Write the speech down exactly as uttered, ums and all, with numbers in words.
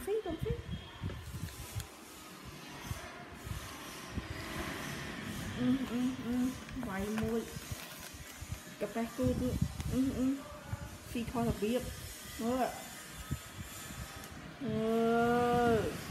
xí con xí. Ừ ừ ừ vài môi cặp tay cô tu ừ ừ phi thôi là biết nữa. Ừ